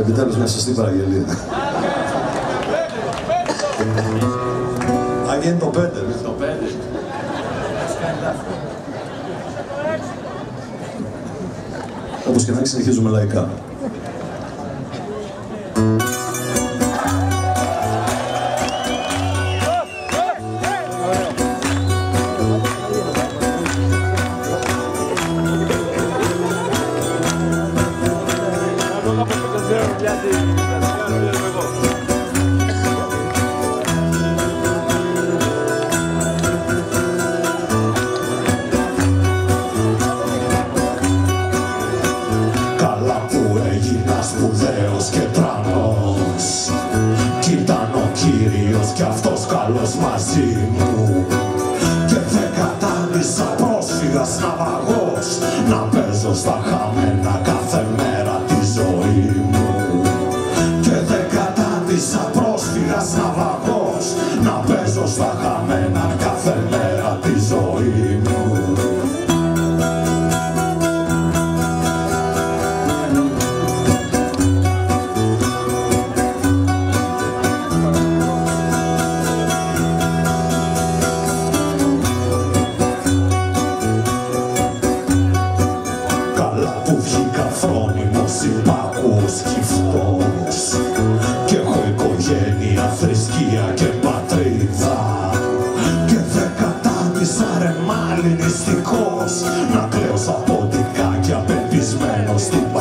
Επιτέλους μια σωστή παραγγελία. Άγια είναι το 5. Το 5. Όπως και να έχει, συνεχίζουμε λαϊκά. Καλά που έγινα σπουδαίος και τρανός κι ήταν ο Κύριος κι αυτός καλός μαζί μου και δεν κατάντησα πρόσφυγας ναυαγός να παίζω στα χαμένα κάθε μέρα τη ζωή μου και δεν κατάντησα πρόσφυγας ναυαγός να παίζω στα χαμένα κάθε μέρα τη ζωή μου. Που βγήκα φρόνιμος, υπάκουος κι φτωχός κι έχω οικογένεια, θρησκεία και πατρίδα και δεν κατάντησα ρε μάλλη νηστικός να κλαίω σαν ποντικά και απελπισμένος στην